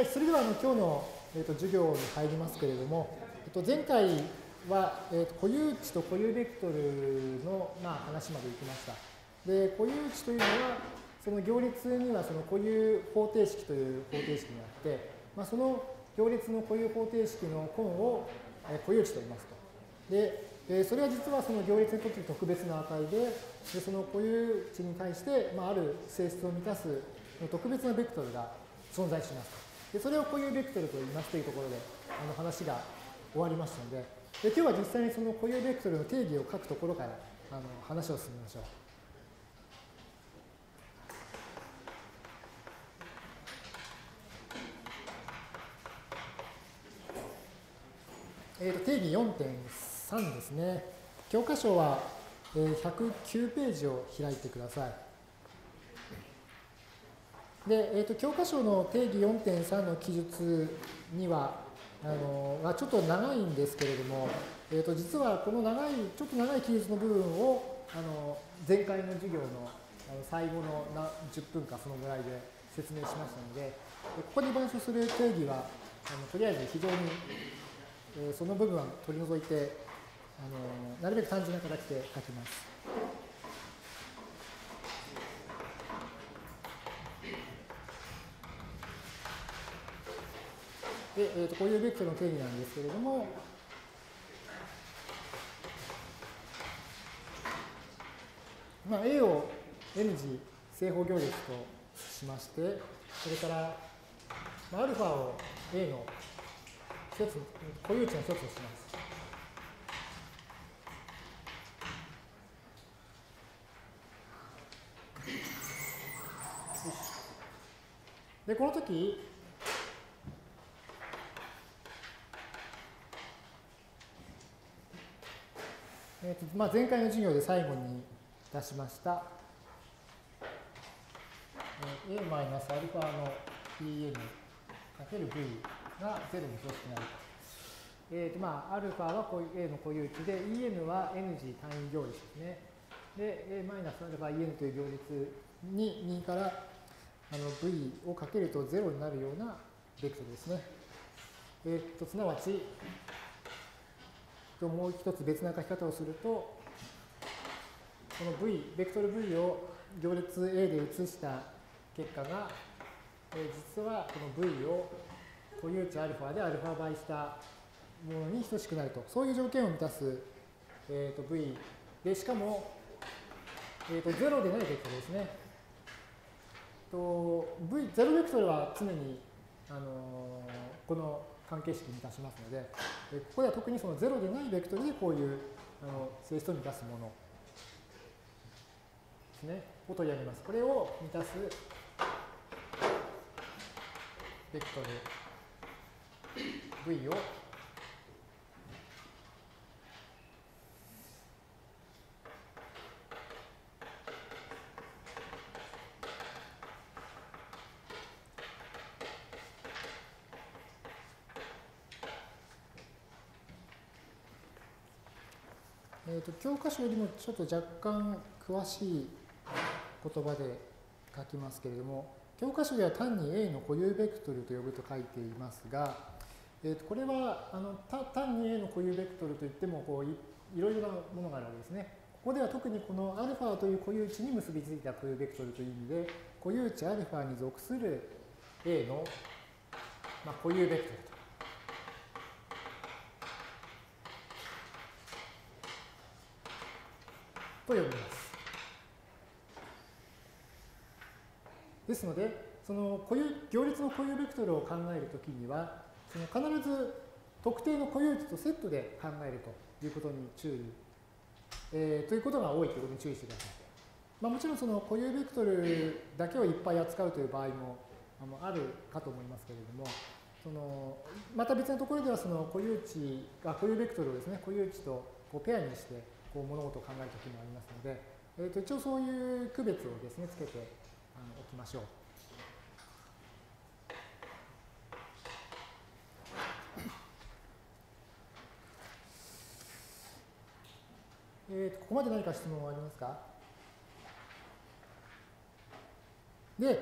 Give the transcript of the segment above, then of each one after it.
はい、それでは今日の、授業に入りますけれども、前回は、固有値と固有ベクトルの、話まで行きました。で、固有値というのは、その行列にはその固有方程式という方程式があって、その行列の固有方程式の根を固有値と言いますと。で、それは実はその行列にとって特別な値で、その固有値に対して、ある性質を満たす特別なベクトルが存在します。でそれを固有ベクトルと言いますというところで話が終わりましたので、今日は実際にその固有ベクトルの定義を書くところから話を進めましょう。定義 4.3 ですね。教科書は109ページを開いてください。で、教科書の定義 4.3 の記述には、ちょっと長いんですけれども、実はこのちょっと長い記述の部分を、前回の授業の最後の10分かそのぐらいで説明しましたので、ここに板書する定義は、とりあえず非常に、その部分は取り除いて、なるべく単純な形で書きます。で、固有ベクトルの定義なんですけれども、A を N 次正方行列としまして、それから、α を A の一つ、固有値の一つとします。で、この時、前回の授業で最後に出しました、A-α の Pn かける V が0に等しくなると。α はA の固有値で、En は N 次単位行列ですね。で、A-αen という行列に2から V をかけると0になるようなベクトルですね。すなわち、もう一つ別な書き方をすると、この V、ベクトル V を行列 A で移した結果が、実はこの V を固有値 α で α 倍したものに等しくなると。そういう条件を満たす、V で、しかも、0でないベクトルですね。0ベクトルは常に、この関係式に満たしますので、ここでは特にその0でないベクトルでこういう性質を満たすものですね、を取り上げます。これを満たすベクトル V を教科書よりもちょっと若干詳しい言葉で書きますけれども、教科書では単に A の固有ベクトルと呼ぶと書いていますが、これは単に A の固有ベクトルといってもいろいろなものがあるわけですね。ここでは特にこの α という固有値に結びついた固有ベクトルという意味で、固有値 α に属する A の、固有ベクトルと呼びます。ですので、その行列の固有ベクトルを考えるときには、その必ず特定の固有値とセットで考えるということに注意、ということが多いということに注意してください。もちろんその固有ベクトルだけをいっぱい扱うという場合もあるかと思いますけれども、また別のところではその固有ベクトルをですね、固有値とペアにして物事を考えるときもありますので、一応そういう区別をですね、つけておきましょう。ここまで何か質問はありますか？で、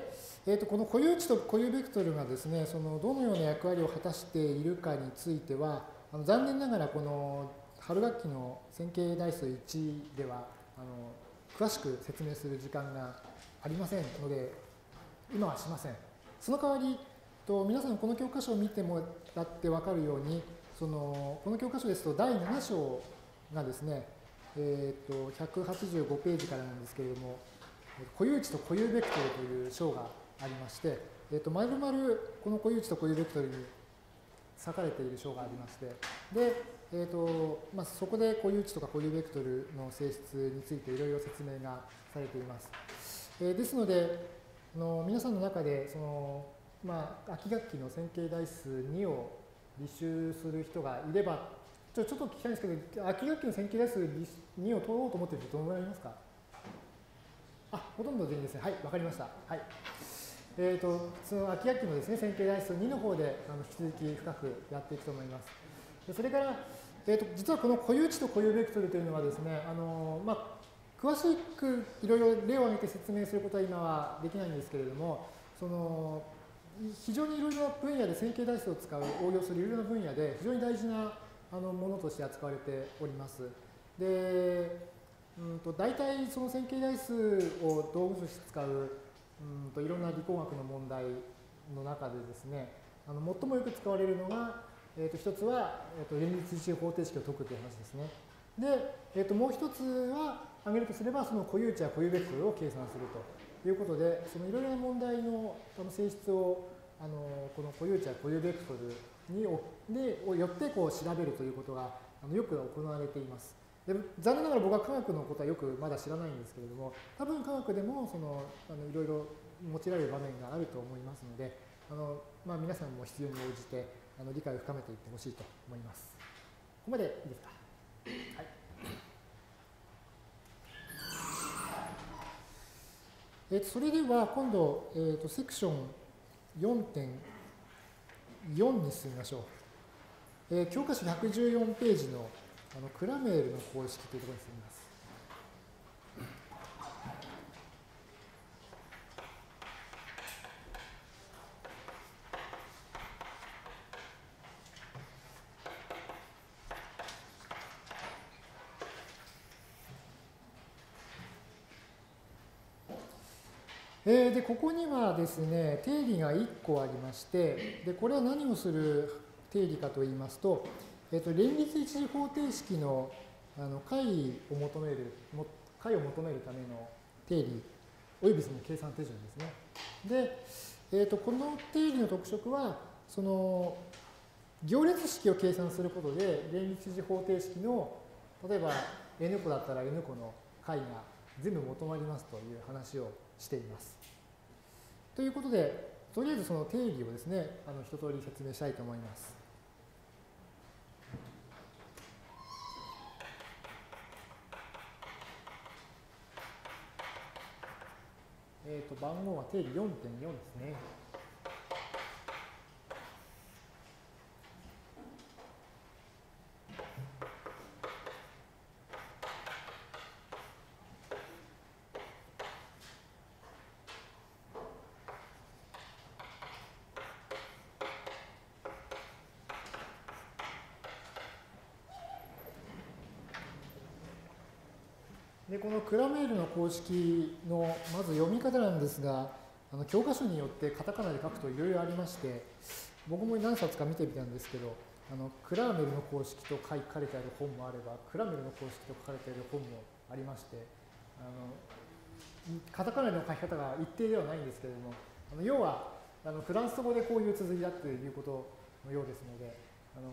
この固有値と固有ベクトルがですね、どのような役割を果たしているかについては、残念ながらこの春学期の線形代数1では詳しく説明する時間がありませんので、今はしません。その代わり、皆さんこの教科書を見てもらって分かるように、この教科書ですと第7章がですね、185ページからなんですけれども、固有値と固有ベクトルという章がありまして、まるまるこの固有値と固有ベクトルに割かれている章がありまして、で、そこで固有値とか固有ベクトルの性質についていろいろ説明がされています。ですので、皆さんの中で秋学期の線形代数2を履修する人がいれば、ちょっと聞きたいんですけど、秋学期の線形代数2を取ろうと思っている人どのぐらいいますか？ほとんど全員ですね。はい、わかりました。はい。その秋学期のですね、線形代数2の方で引き続き深くやっていくと思います。それから、実はこの固有値と固有ベクトルというのはですね、詳しくいろいろ例を挙げて説明することは今はできないんですけれども、非常にいろいろな分野で線形代数を使う、応用するいろいろな分野で非常に大事なものとして扱われております。で、大体その線形代数を道具として使ういろんな理工学の問題の中でですね、最もよく使われるのが、一つは、連立一次方程式を解くという話ですね。で、もう一つは挙げるとすれば、その固有値や固有ベクトルを計算するということで、そのいろいろな問題の性質をこの固有値や固有ベクトルによってこう調べるということがよく行われています。で、残念ながら僕は科学のことはよくまだ知らないんですけれども、多分科学でもいろいろ用いられる場面があると思いますので、皆さんも必要に応じて理解を深めていってほしいと思います。ここまでいいですか？はい。それでは今度、セクション 4.4 に進みましょう。教科書114ページのクラメールの公式というところに進みます。で、ここにはですね、定理が1個ありまして、で、これは何をする定理かと言いますと、連立一次方程式の解を求めるための定理、およびその計算手順ですね。で、この定理の特色は、行列式を計算することで、連立一次方程式の、例えば n 個だったら n 個の解が全部求まりますという話をしています。ということで、とりあえずその定理をですね、一通り説明したいと思います。番号は定理 4.4 ですね。で、このクラメールの公式のまず読み方なんですが、教科書によってカタカナで書くといろいろありまして、僕も何冊か見てみたんですけど、クラーメルの公式と書かれてある本もあれば、クラメルの公式と書かれている本もありまして、カタカナの書き方が一定ではないんですけれども、要はフランス語でこういう綴りだということのようですので、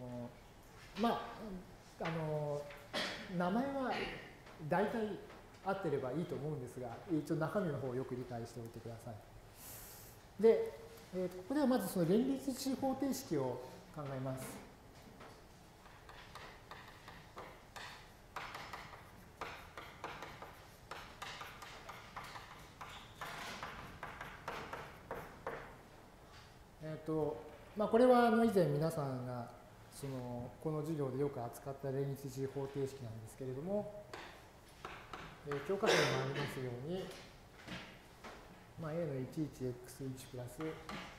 名前は大体合ってればいいと思うんですが、一応中身の方をよく理解しておいてください。で、ここではまずその連立一次方程式を考えます。これは以前皆さんがこの授業でよく扱った連立一次方程式なんですけれども、教科書にもありますように、 まあ、A の 11x1 プラス A の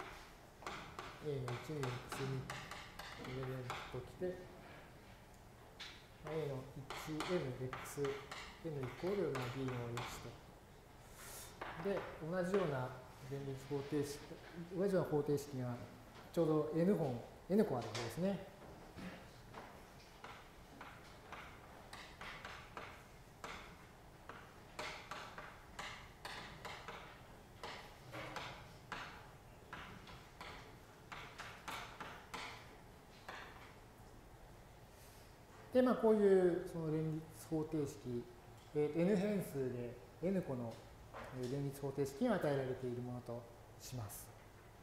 12x2 入れるときて、A の 1nx n イコール B の1と。で、同じような連立方程式、同じような方程式がちょうど n 個あるわけですね。で、まあ、こういうその連立方程式、n 変数で n 個の連立方程式が与えられているものとします。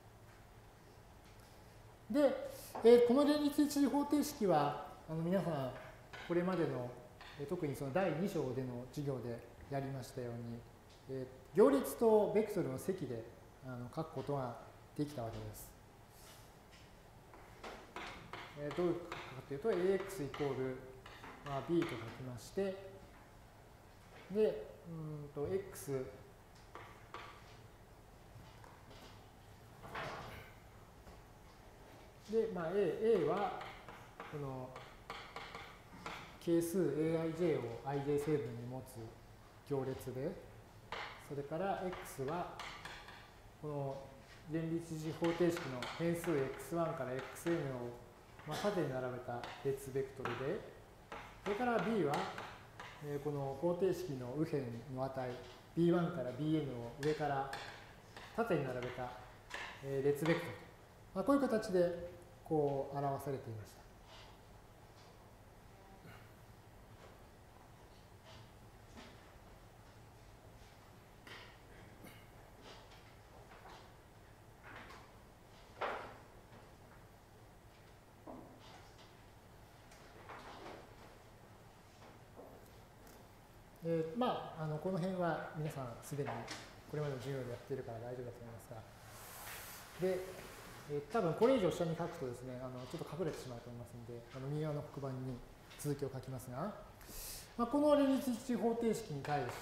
で、この連立一次方程式は皆さんこれまでの特にその第2章での授業でやりましたように、行列とベクトルの積で書くことができたわけです。どういうことかというと ax イコール、まあ、b と書きまして、で、xで、まあ、A はこの係数 aij を ij 成分に持つ行列で、それから x はこの連立一次方程式の変数 x1 から xn をまあ縦に並べた列ベクトルで、それから b はこの方程式の右辺の値 b1 から bn を上から縦に並べた列ベクトル、まあ、こういう形でこう表されていました。まあ、この辺は皆さんすでにこれまでの授業でやっているから大丈夫だと思いますが、で、多分これ以上下に書くとですね、ちょっと隠れてしまうと思いますので、右側の黒板に続きを書きますが、まあ、この連立一次方程式に対して、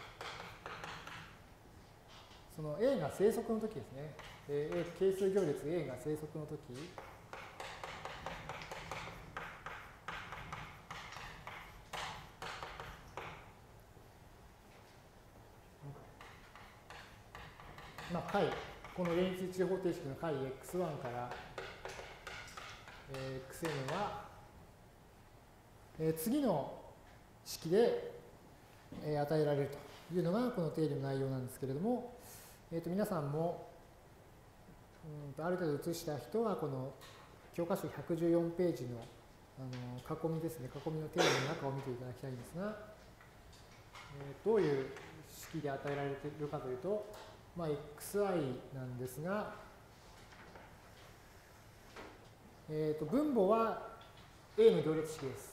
その A が正則の時ですね、係数行列 A が正則の時、まあ、解、この連立一次方程式の解 x1 から、xn は、次の式で、与えられるというのがこの定理の内容なんですけれども、皆さんもある程度写した人はこの教科書114ページの囲みですね、囲みの定理の中を見ていただきたいんですが、どういう式で与えられているかというと、まあ、xi なんですが、分母は A の行列式です。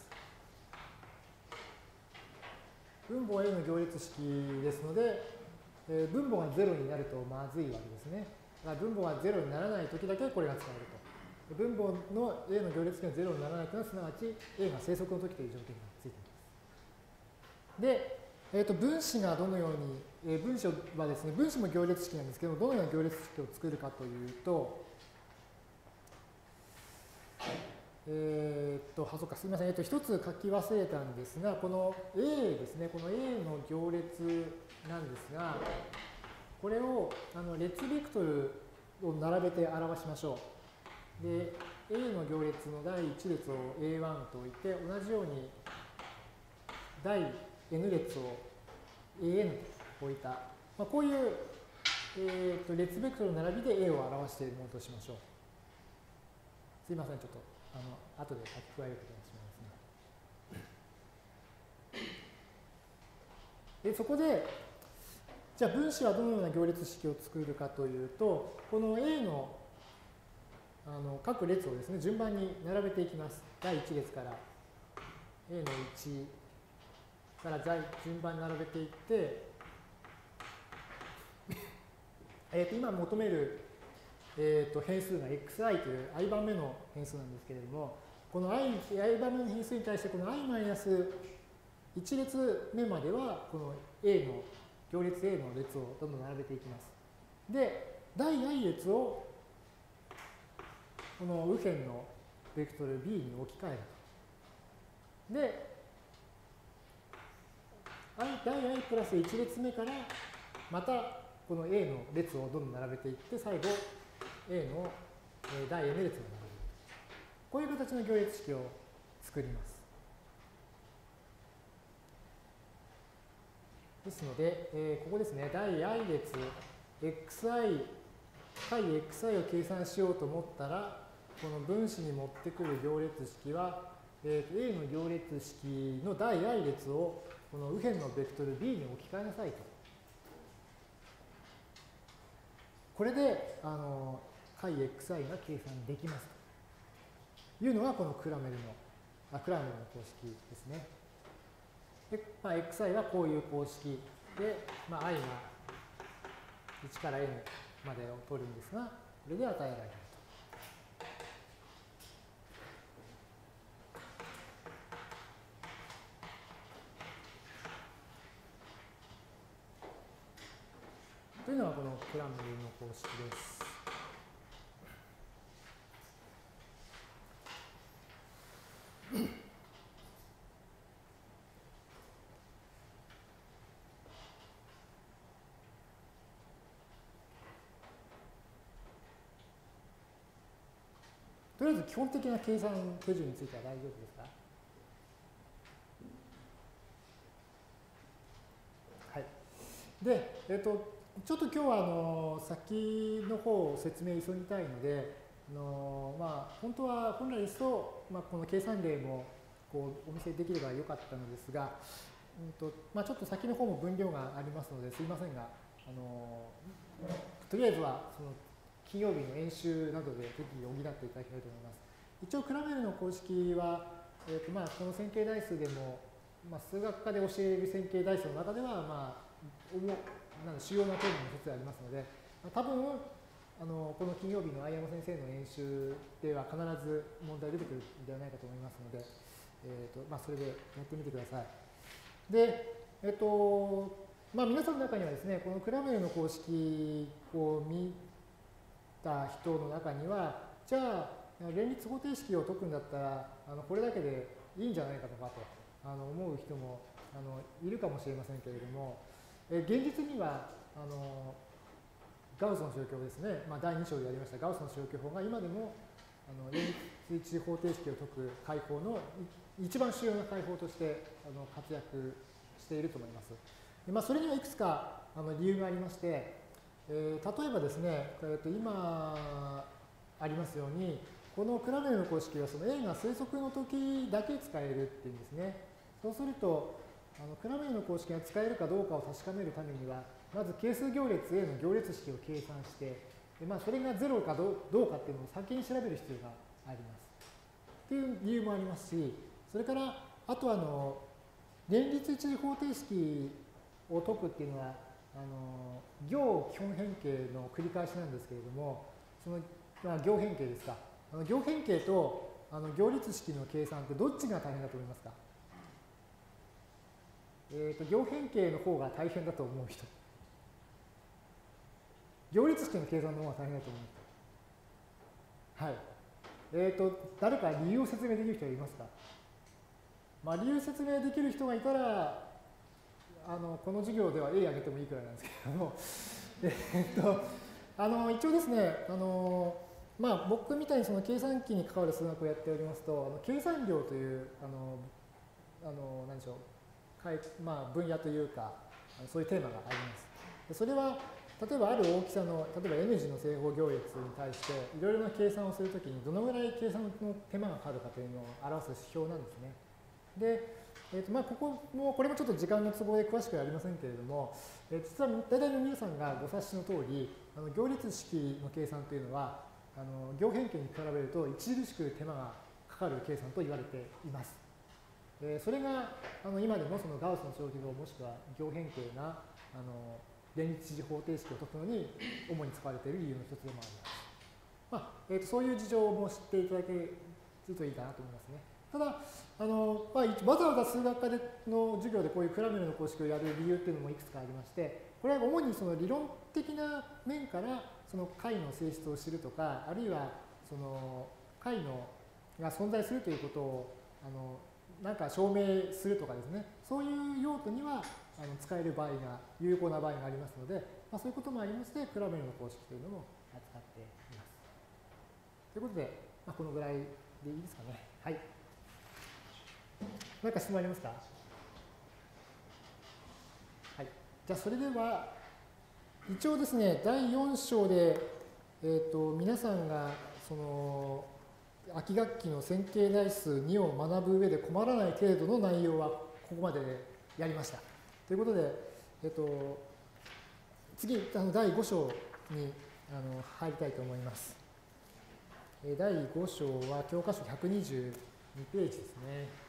分母は A の行列式ですので、分母が0になるとまずいわけですね。だから分母が0にならないときだけこれが使えると。分母の A の行列式が0にならないというのは、すなわち A が正則のときという条件がついています。で、分子がどのように、分子はですね、分子も行列式なんですけども、どのような行列式を作るかというと、そうか、すみません。一つ書き忘れたんですが、この A ですね、この A の行列なんですが、これを列ベクトルを並べて表しましょう。で、A の行列の第1列を A1 と置いて、同じように第 N 列を AN と置いた、まあ、こういう、列ベクトルの並びで A を表しているものとしましょう。すみません、ちょっと後で書き加えることにしますね。で、そこで、じゃあ分子はどのような行列式を作るかというと、この A の各列をですね、順番に並べていきます。第1列から A の1から順番に並べていって、今求める、変数が xi という i 番目の変数なんですけれども、この i 番目の変数に対してこの i-1 列目まではこの A の行列 A の列をどんどん並べていきます。で、第 i 列をこの右辺のベクトル B に置き換えると。で、第 i プラス1列目からまたこの A の列をどんどん並べていって、最後 A の第 n 列を並べる。こういう形の行列式を作ります。ですので、ここですね、第 i 列、xi、解 xi を計算しようと思ったら、この分子に持ってくる行列式は、A の行列式の第 i 列をこの右辺のベクトル B に置き換えなさいと。これで、解 xi が計算できますというのがこのクラメルの公式ですね。で、xi はこういう公式で、i が1から n までを取るんですが、これで与えられると。というのがこのクラメルの公式です。とりあえず基本的な計算手順については大丈夫ですか？はい。で、ちょっと今日は先の方を説明急ぎたいので、本来ですと、この計算例もこうお見せできればよかったのですが、ちょっと先の方も分量がありますのですいませんが、とりあえずはその金曜日の演習などで適宜補っていただきたいと思います。一応クラメルの公式は、この線形代数でも、数学科で教える線形代数の中では、主要なテーマの一つでありますので、多分この金曜日の相山先生の演習では必ず問題出てくるんではないかと思いますので、それでやってみてください。で、皆さんの中にはですね、このクラメルの公式を見た人の中には、じゃあ連立方程式を解くんだったらこれだけでいいんじゃないかとかと思う人もいるかもしれませんけれども、現実にはガウスの消去法ですね、第2章でやりましたガウスの消去法が今でも連立一次方程式を解く解法の一番主要な解法として活躍していると思います。それにはいくつか理由がありまして、例えばですね、今ありますように、このクラメルの公式はその A が推測の時だけ使えるっていうんですね。そうすると、クラメルの公式が使えるかどうかを確かめるためには、まず係数行列 A の行列式を計算して、それが0かどうかっていうのを先に調べる必要があります。っていう理由もありますし、それから、あと連立一次方程式を解くっていうのは、行基本変形の繰り返しなんですけれども、その、行変形ですか。行変形と行列式の計算ってどっちが大変だと思いますか？行変形の方が大変だと思う人。行列式の計算の方が大変だと思う人。はい。誰か理由を説明できる人はいますか？理由説明できる人がいたら、この授業では A あげてもいいくらいなんですけども、一応ですね、僕みたいにその計算機に関わる数学をやっておりますと、計算量という、何でしょう、分野というか、そういうテーマがあります。それは、例えばある大きさの、例えば N 次の正方行列に対して、いろいろな計算をするときに、どのぐらい計算の手間がかかるかというのを表す指標なんですね。で、これもちょっと時間の都合で詳しくはありませんけれども、実は大体の皆さんがご察しの通り、行列式の計算というのは、行変形に比べると著しく手間がかかる計算と言われています。それが今でもそのガウスの消去法もしくは行変形な連立一次方程式を解くのに主に使われている理由の一つでもあります。そういう事情も知っていただけるといいかなと思いますね。 ただ、わざわざ数学科の授業でこういうクラメルの公式をやる理由っていうのもいくつかありまして、これは主にその理論的な面からその解の性質を知るとか、あるいはその解が存在するということをなんか証明するとかですね、そういう用途には使える場合が、有効な場合がありますので、そういうこともありまして、クラメルの公式というのも扱っています。ということで、このぐらいでいいですかね。はい。何か質問ありますか？はい。じゃあ、それでは、一応ですね、第4章で、皆さんが、秋学期の線形代数2を学ぶ上で困らない程度の内容はここまででやりました。ということで、次、第5章に入りたいと思います。第5章は教科書122ページですね。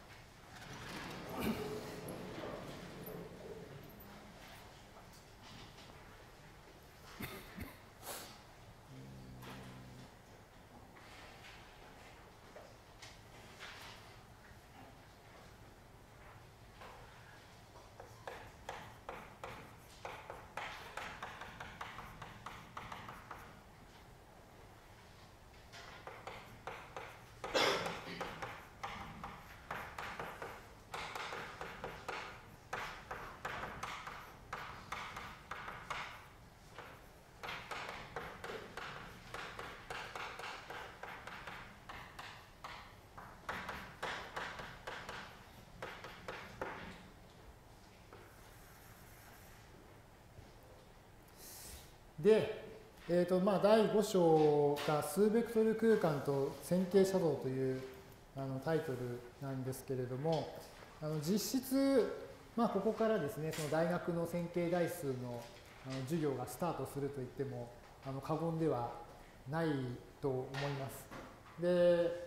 で、第5章が数ベクトル空間と線形写像というタイトルなんですけれども、実質、ここからですね、その大学の線形代数の授業がスタートすると言っても過言ではないと思います。で、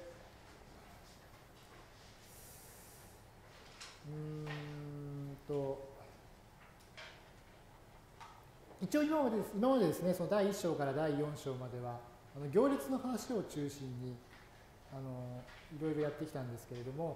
一応今までですね、その第1章から第4章までは、行列の話を中心に、いろいろやってきたんですけれども、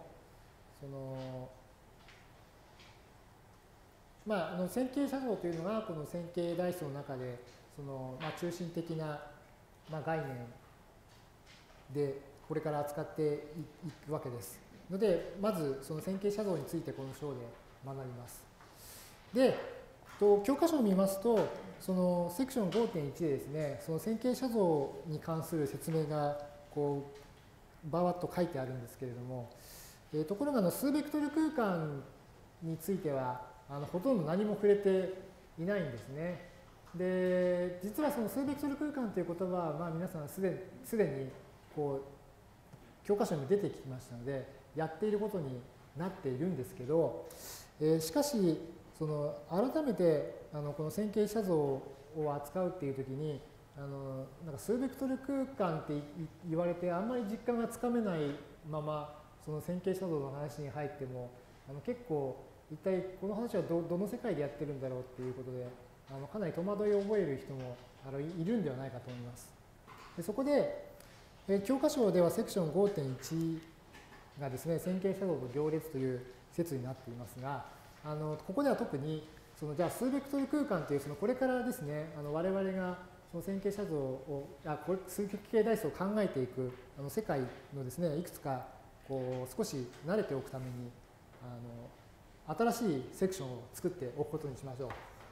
線形写像というのが、この線形代数の中で、中心的な、概念で、これから扱っていくわけです。ので、まず、その線形写像についてこの章で学びます。で、教科書を見ますと、そのセクション 5.1 でですね、その線形写像に関する説明がこうバーッと書いてあるんですけれども、ところが数ベクトル空間についてはほとんど何も触れていないんですね。で、実はその数ベクトル空間という言葉は、皆さんすでにこう教科書にも出てきましたので、やっていることになっているんですけど、しかし、改めてこの線形写像を扱うっていうときに、なんか数ベクトル空間って言われてあんまり実感がつかめないままその線形写像の話に入っても結構一体この話はどの世界でやってるんだろうっていうことでかなり戸惑いを覚える人もいるんではないかと思います。でそこで教科書ではセクション 5.1 がですね、線形写像と行列という説になっていますが、ここでは特にじゃあ数ベクトル空間というこれからですね、我々がその線形写像を数形代数を考えていく世界のですね、いくつかこう少し慣れておくために新しいセクションを作っておくことにしましょ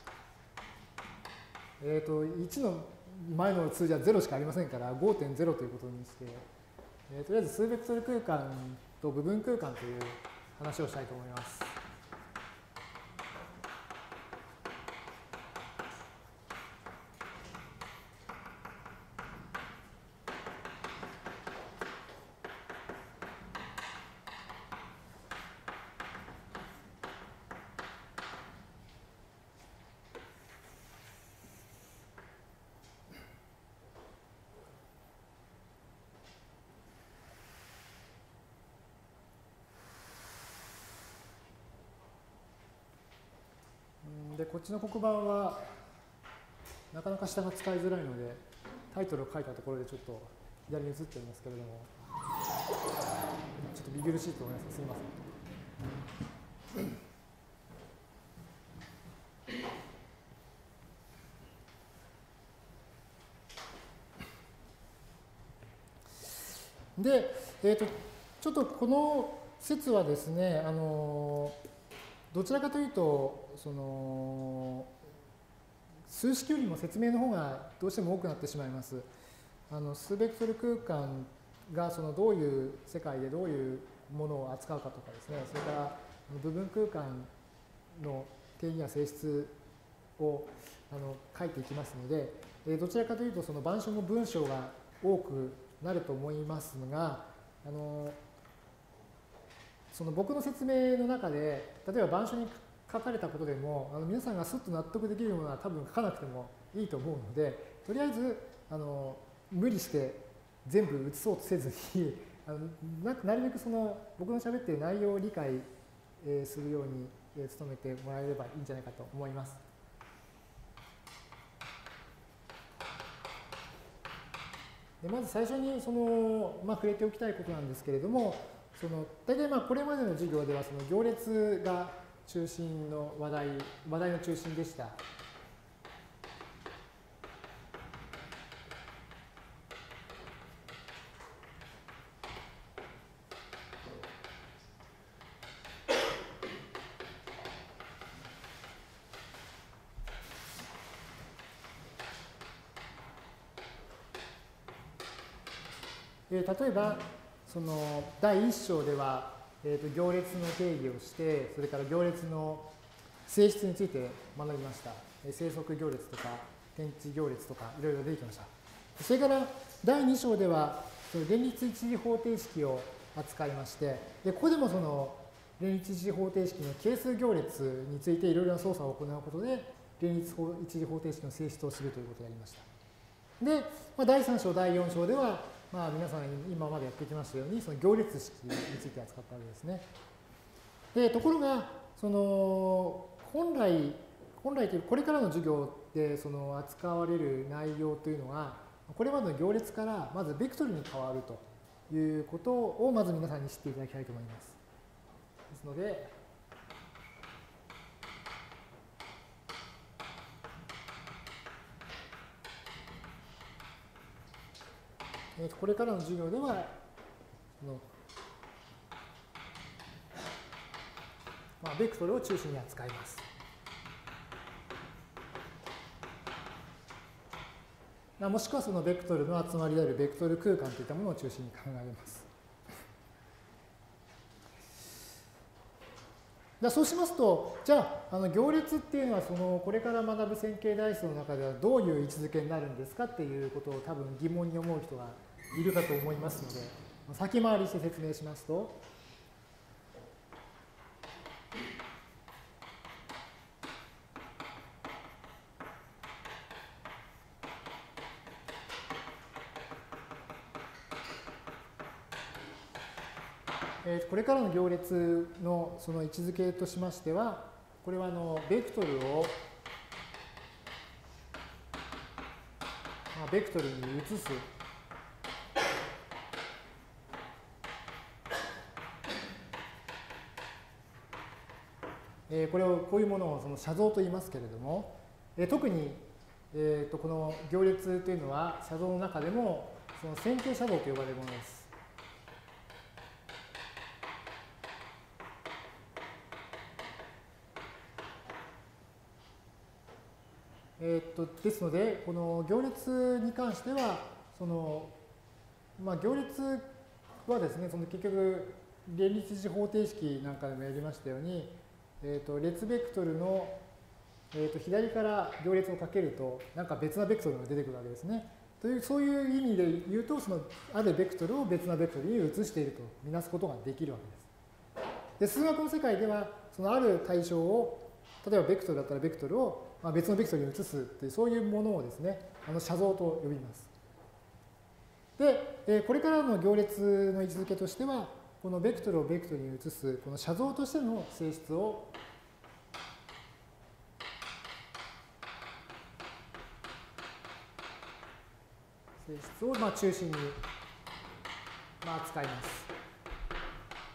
う。1の前の数字は0しかありませんから 5.0 ということにして、とりあえず数ベクトル空間と部分空間という話をしたいと思います。で、こっちの黒板はなかなか下が使いづらいので、タイトルを書いたところでちょっと左に移っていますけれども、ちょっと見苦しいと思います。すみません。で、ちょっとこの説はですね、どちらかというと、数式よりも説明の方がどうしても多くなってしまいます。数ベクトル空間がどういう世界でどういうものを扱うかとかですね、それから部分空間の定義や性質を書いていきますので、どちらかというと板書の文章が多くなると思いますが、僕の説明の中で、例えば板書に書かれたことでも、皆さんがすっと納得できるものは多分書かなくてもいいと思うので、とりあえず無理して全部写そうとせずになるべく僕の喋っている内容を理解するように努めてもらえればいいんじゃないかと思います。でまず最初に触れておきたいことなんですけれども、大体これまでの授業では行列が中心の話題の中心でした。例えば第1章では、行列の定義をして、それから行列の性質について学びました。生息行列とか天地行列とかいろいろ出てきました。それから第2章では連立一次方程式を扱いまして、でここでも連立一次方程式の係数行列についていろいろな操作を行うことで連立一次方程式の性質を知るということをやりました。で、第3章第4章では皆さん今までやってきましたように行列式について扱ったわけですね。でところが本来というこれからの授業で扱われる内容というのはこれまでの行列からまずベクトルに変わるということをまず皆さんに知っていただきたいと思います。ですのでこれからの授業ではベクトルを中心に扱います。もしくはベクトルの集まりであるベクトル空間といったものを中心に考えます。そうしますと、じゃあ行列っていうのはこれから学ぶ線形代数の中ではどういう位置づけになるんですかっていうことを多分疑問に思う人がいるかと思いますので、先回りして説明しますと、これからの行列の位置づけとしましては、これはベクトルをベクトルに移すこういうものを写像と言いますけれども、特にこの行列というのは写像の中でも線形写像と呼ばれるものです。ですので、この行列に関しては、行列はですね、結局、連立一次方程式なんかでもやりましたように、列ベクトルの、左から行列をかけると、なんか別なベクトルが出てくるわけですね。そういう意味で言うと、あるベクトルを別なベクトルに移しているとみなすことができるわけです。で、数学の世界では、ある対象を、例えばベクトルだったらベクトルを別のベクトルに移すという、そういうものをですね、写像と呼びます。で、これからの行列の位置づけとしては、このベクトルをベクトルに移す、この写像としての性質を中心に扱います。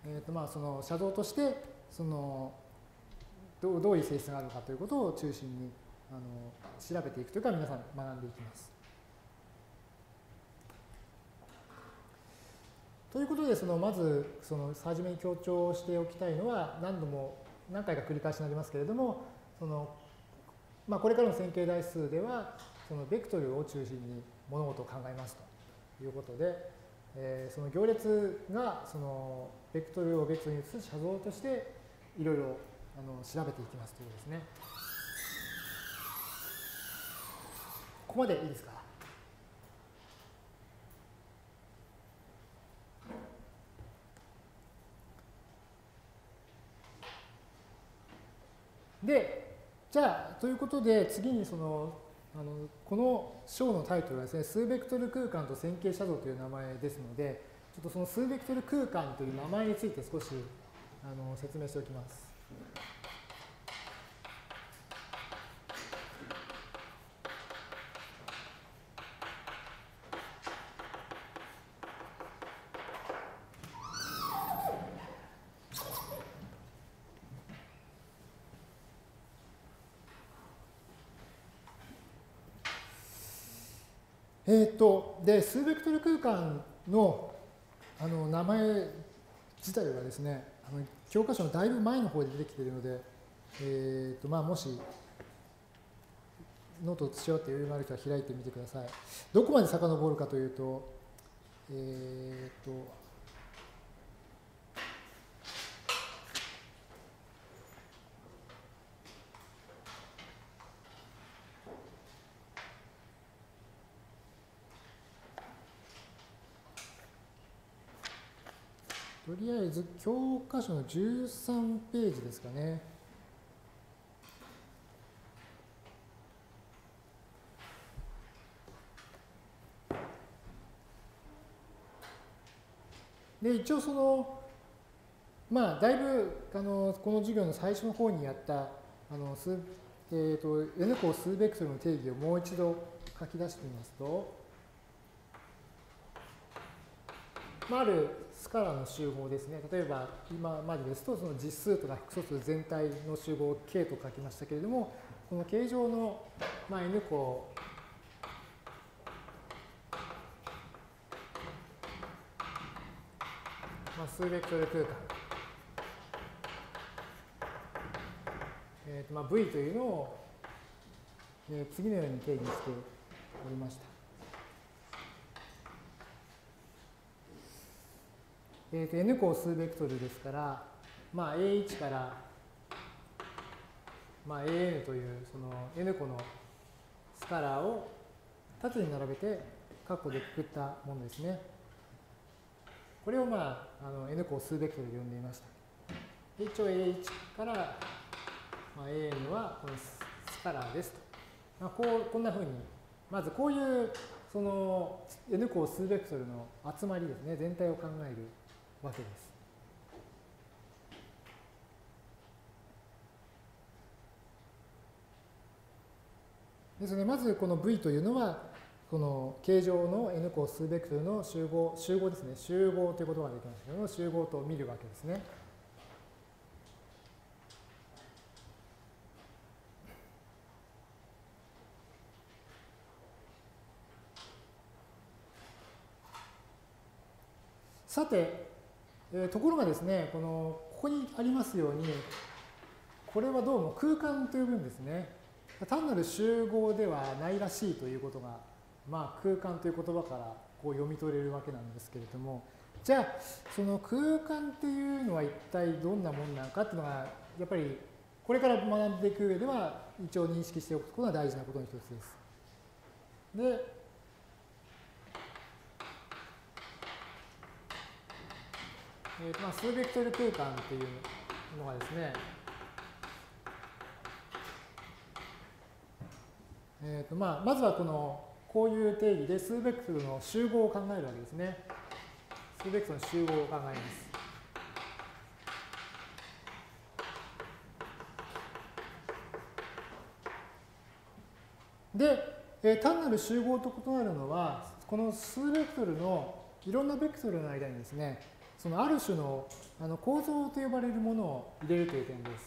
その写像としてどういう性質があるのかということを中心に調べていくというか皆さん学んでいきます。ということでまず初めに強調しておきたいのは何回か繰り返しになりますけれどもこれからの線形代数ではベクトルを中心に物事を考えますということで、その行列がベクトルを別に移す写像としていろいろ調べていきますということですね。ここまでいいですか？で、じゃあということで次にこの章のタイトルはですね、数ベクトル空間と線形写像という名前ですので、ちょっとその数ベクトル空間という名前について少し説明しておきます。で、数ベクトル空間の名前自体はですね、教科書のだいぶ前の方で出てきているので、もしノートをしようって余裕がある人は開いてみてください。どこまで遡るかというと、とりあえず教科書の13ページですかね。で、一応だいぶこの授業の最初の方にやったN 項数ベクトルの定義をもう一度書き出してみますと、あるスカラの集合ですね。例えば今までですとその実数とか複素数全体の集合を K と書きましたけれども、この形状のN 項数ベクトル空間、V というのを、次のように定義しておりました。N 項数ベクトルですから、A1 から、AN というその N 個のスカラーを縦に並べてカッコでくくったものですね。これをN 項数ベクトルで呼んでいました。一応 A1 から、AN はこのスカラーですと。こんなふうに、まずこういうその N 項数ベクトルの集まりですね、全体を考えるわけです。ですので、まずこの V というのは、この形状の N 項数ベクトルの集合ですね。集合という言葉ができましたけど、集合と見るわけですね。さて、ところがですね、ここにありますように、これはどうも空間と呼ぶんですね。単なる集合ではないらしいということが、空間という言葉からこう読み取れるわけなんですけれども、じゃあ、その空間っていうのは一体どんなものなのかっていうのが、やっぱりこれから学んでいく上では、一応認識しておくことが大事なことの一つです。で、数ベクトル空間っていうのがですね、まずはこういう定義で数ベクトルの集合を考えるわけですね。数ベクトルの集合を考えます。で、単なる集合と異なるのは、この数ベクトルのいろんなベクトルの間にですね、 そのある種の構造と呼ばれるものを入れるという点です。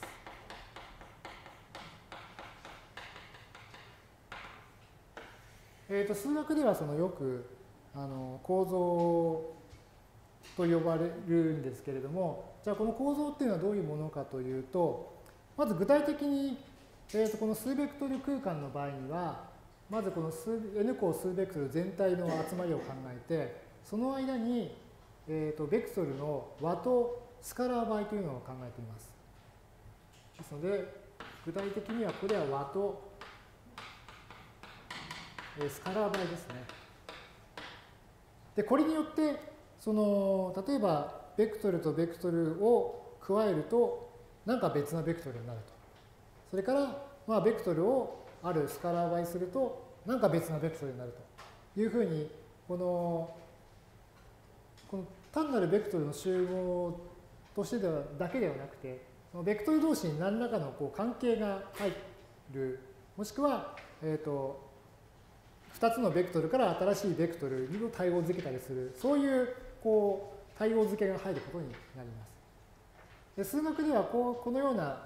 数学ではよく構造と呼ばれるんですけれども、じゃあこの構造っていうのはどういうものかというと、まず具体的に、この数ベクトル空間の場合には、まずこのn 項数ベクトル全体の集まりを考えて、その間に、ベクトルの和とスカラー倍というのを考えています。ですので、具体的にはこれは和とスカラー倍ですね。で、これによって、例えば、ベクトルとベクトルを加えると、なんか別なベクトルになると。それから、ベクトルをあるスカラー倍すると、なんか別なベクトルになるというふうに、この単なるベクトルの集合としてだけではなくて、そのベクトル同士に何らかの関係が入る、もしくは、2つのベクトルから新しいベクトルに対応づけたりする、そういう対応づけが入ることになります。で、数学ではこのような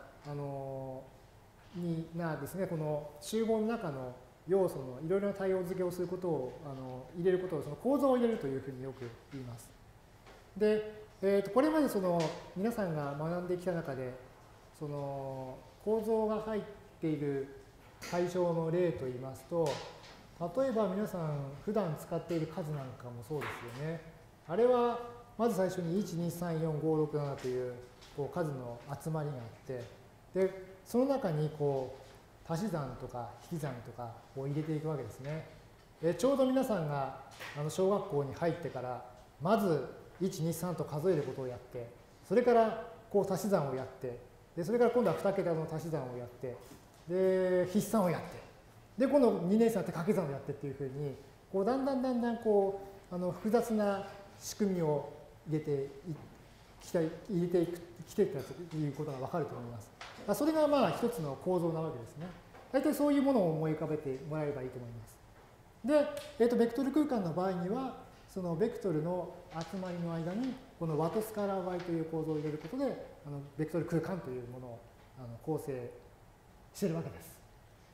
ですね、この集合の中の要素のいろいろな対応付けをすることを入れることをその構造を入れるというふうによく言います。で、これまで皆さんが学んできた中で構造が入っている対象の例といいますと、例えば皆さん普段使っている数なんかもそうですよね。あれはまず最初に1、2、3、4、5、6、7という数の集まりがあって、で、その中に足し算とか引き算とかを入れていくわけですね。ちょうど皆さんが小学校に入ってから、まず1、2、3と数えることをやって、それから足し算をやって、でそれから今度は2桁の足し算をやって、で筆算をやって、で今度2年生になって掛け算をやってっていうふうに、だんだん複雑な仕組みを入れてきていったということが分かると思います。それが一つの構造なわけですね。大体そういうものを思い浮かべてもらえればいいと思います。で、ベクトル空間の場合には、そのベクトルの集まりの間に、この和とスカラー倍という構造を入れることで、ベクトル空間というものを構成しているわけです。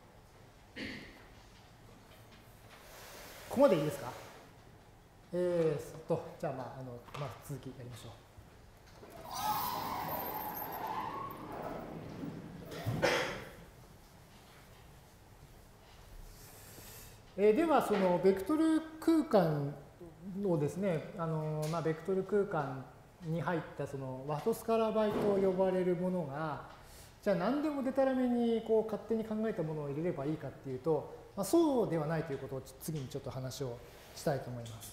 ここまでいいですか？じゃあまず続きやりましょう。では、そのベクトル空間をですね、ベクトル空間に入ったその和とスカラー倍と呼ばれるものが、じゃあ何でもデタラメに勝手に考えたものを入れればいいかっていうと、そうではないということを次にちょっと話をしたいと思います。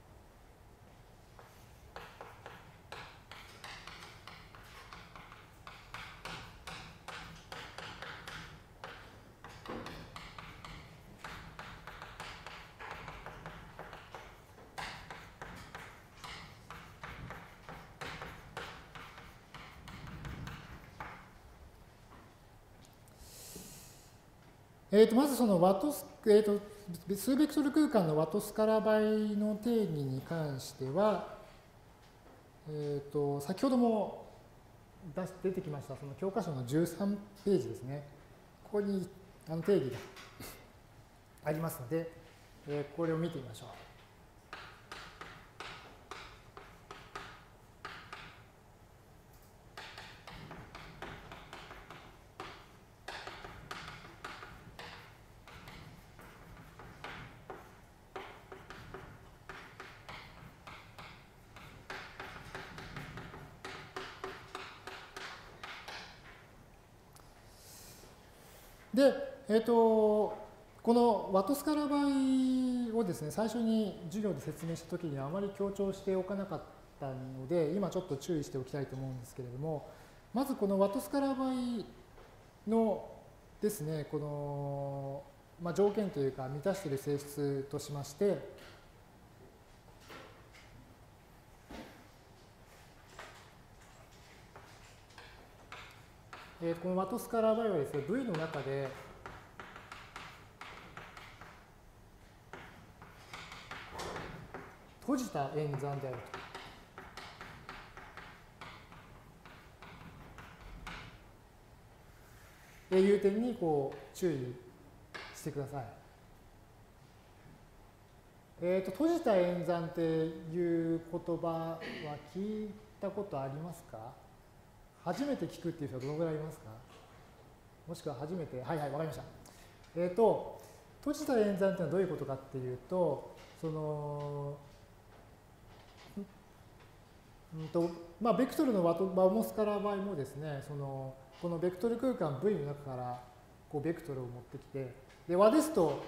まずその和と、数ベクトル空間の和とスカラー倍の定義に関しては、先ほども出てきましたその教科書の13ページですね。ここに定義がありますので、これを見てみましょう。で、この和とスカラー倍をですね、最初に授業で説明したときにはあまり強調しておかなかったので、今ちょっと注意しておきたいと思うんですけれども、まずこの和とスカラー倍のですね、この、条件というか満たしている性質としまして、この和とスカラー倍はですね、V の中で、閉じた演算であると。 いう点にこう注意してください。閉じた演算っていう言葉は聞いたことありますか？初めて聞くっていう人はどのぐらいいますか？もしくは初めて、はいはい、わかりました。閉じた演算っていうのはどういうことかっていうと、その、まあ、ベクトルの和もスカラー場合もですね、このベクトル空間 V の中からこうベクトルを持ってきて、で和ですと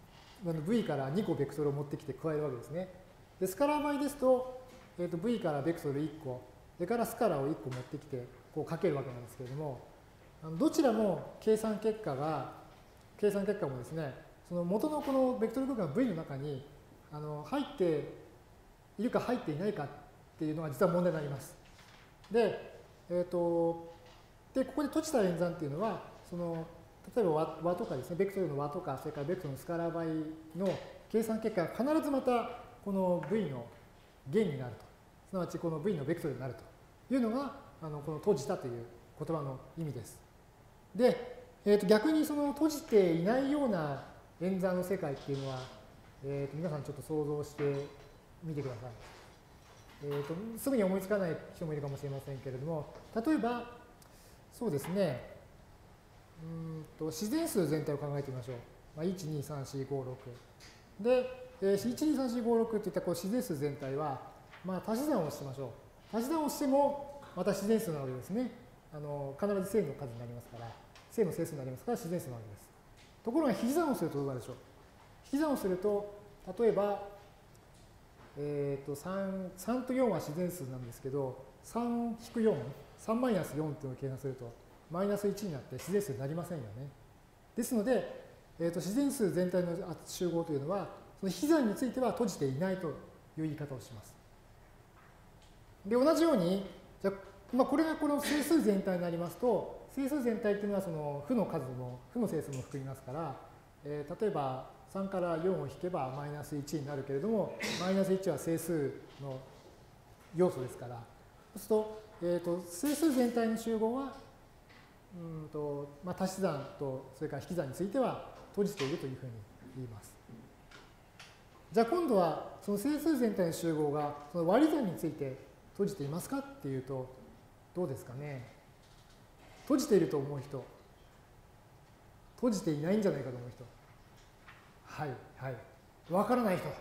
V から2個ベクトルを持ってきて加えるわけですね。でスカラー場合ですと、V からベクトル1個、それからスカラーを1個持ってきてこうかけるわけなんですけれども、どちらも計算結果もですね、その元のこのベクトル空間 V の中に入っているか入っていないかっていうのが実は問題になります。で、ここで閉じた演算っていうのは、例えば和とかですね、ベクトルの和とか、それからベクトルのスカラー場合の計算結果が必ずまたこの V の弦になると。すなわちこの V のベクトルになるというのが、この閉じたという言葉の意味です。で、逆にその閉じていないような演算の世界っていうのは、皆さんちょっと想像してみてください。すぐに思いつかない人もいるかもしれませんけれども、例えば、そうですね、自然数全体を考えてみましょう。まあ、1、2、3、4、5、6。で、1、2、3、4、5、6といったこう自然数全体は、まあ、足し算をしてみましょう。足し算をしても、また自然数なわけですね。必ず正の数になりますから、正の整数になりますから自然数なわけです。ところが、引き算をするとどうなるでしょう。引き算をすると、例えば、3と4は自然数なんですけど、3-4、3マイナス4というのを計算すると、マイナス1になって自然数になりませんよね。ですので、自然数全体の集合というのは、その引き算については閉じていないという言い方をします。で、同じように、じゃまあ、これがこの整数全体になりますと、整数全体というのはその負の数も、負の整数も含みますから、例えば3から4を引けばマイナス1になるけれども、マイナス1は整数の要素ですから、そうすると、整数全体の集合は、まあ、足し算とそれから引き算については閉じているというふうに言います。じゃあ今度はその整数全体の集合がその割り算について閉じていますかっていうとどうですかね。閉じていると思う人、閉じていないんじゃないかと思う人、はいはい、わからない人、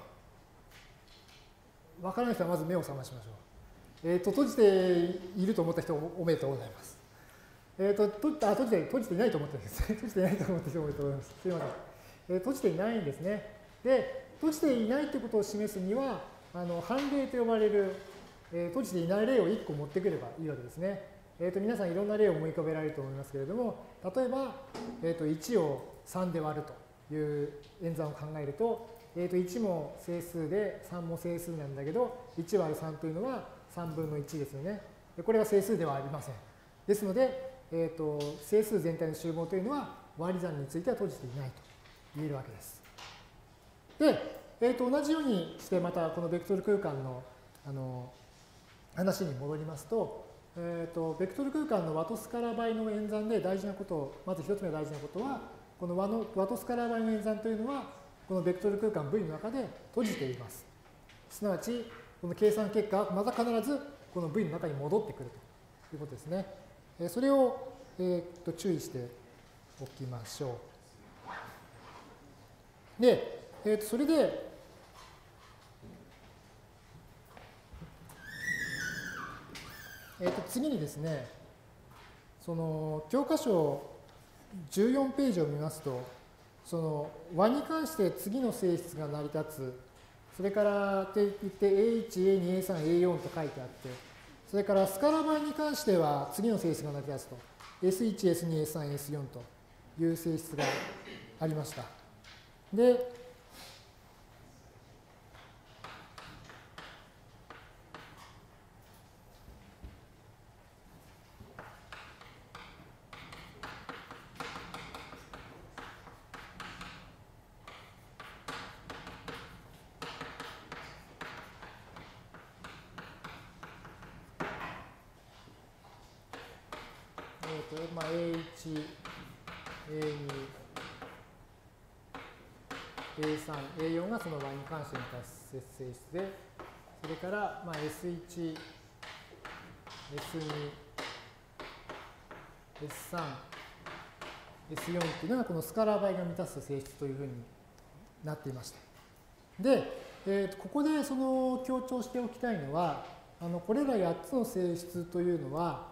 わからない人はまず目を覚ましましょう。閉じていると思った人おめでとうございます。閉じていないと思ってるんですね。閉じていないと思って人もいると思います。すいません。閉じていないんですね。で、閉じていないということを示すには、判例と呼ばれる、閉じていない例を1個持ってくればいいわけですね。皆さんいろんな例を思い浮かべられると思いますけれども、例えば、1を3で割るという演算を考えると、1も整数で3も整数なんだけど、1割る3というのは3分の1ですよね。これは整数ではありません。ですので、整数全体の集合というのは割り算については閉じていないと言えるわけです。で、同じようにしてまたこのベクトル空間の、話に戻りますと、ベクトル空間の和とスカラー倍の演算で大事なことを、まず一つ目の大事なことは、この和とスカラー倍の演算というのは、このベクトル空間 V の中で閉じています。すなわち、この計算結果はまた必ずこの V の中に戻ってくるということですね。それを、注意しておきましょう。で、それで、次にですね、その教科書14ページを見ますと、その和に関して次の性質が成り立つ、それからって言って A1、A2、A3、A4 と書いてあって、それからスカラ倍に関しては次の性質が成り立つと、S1、S2、S3、S4 という性質がありました。で、まあ、A1、 A2、A3、A4 がその Y に関しての性質で、それから、まあ、S1、S2、S3、S4 っていうのがこのスカラー倍が満たす性質というふうになっていました。で、ここでその強調しておきたいのは、これら8つの性質というのは、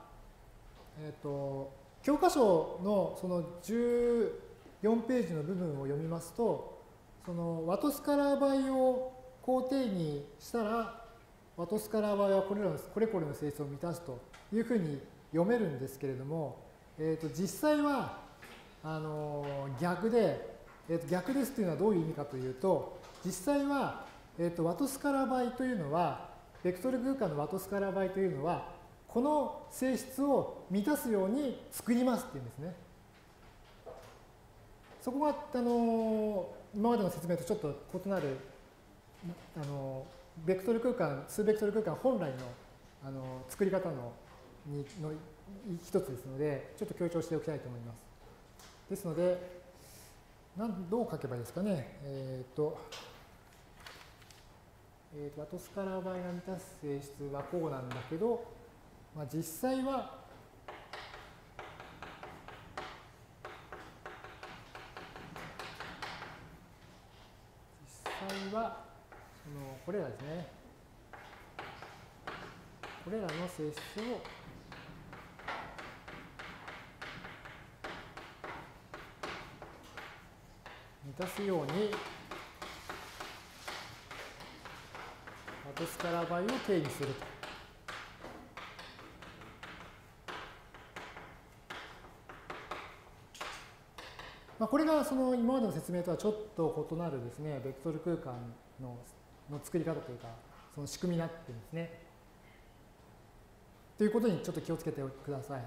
教科書のその14ページの部分を読みますと、そのワトスカラー倍を肯定にしたら、ワトスカラー倍はこれこれの性質を満たすというふうに読めるんですけれども、実際は逆で、逆ですというのはどういう意味かというと、実際は、ワトスカラー倍というのは、ベクトル空間のワトスカラー倍というのは、この性質を満たすように作りますっていうんですね。そこが今までの説明とちょっと異なるベクトル空間、数ベクトル空間本来の作り方の一つですので、ちょっと強調しておきたいと思います。ですので、どう書けばいいですかね。ワトスカラー倍が満たす性質はこうなんだけど、まあ、実際はこれらですね。これらの性質を満たすようにワトスカラー倍を定義すると。まあ、これがその今までの説明とはちょっと異なるですね、ベクトル空間の作り方というか、その仕組みになっているんですね。ということにちょっと気をつけてください。